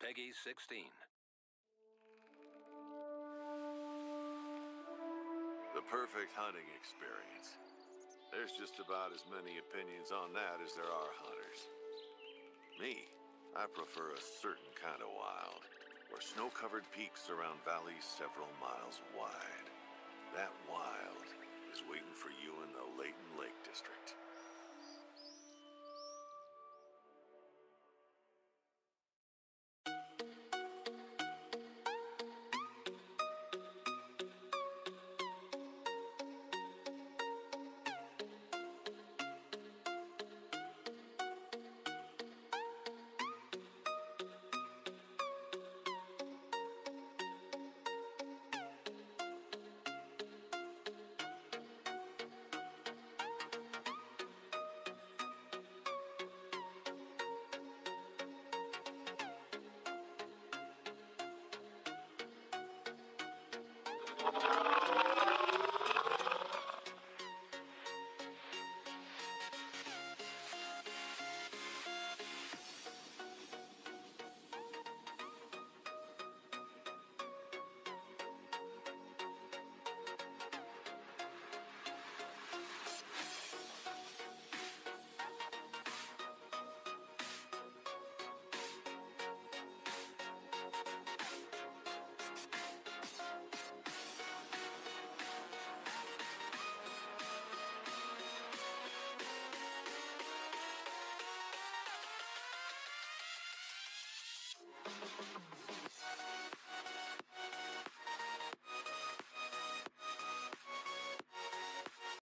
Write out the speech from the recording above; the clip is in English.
Peggy 16. The perfect hunting experience. There's just about as many opinions on that as there are hunters. Me, I prefer a certain kind of wild, where snow-covered peaks surround valleys several miles wide. That wild is waiting for you in the late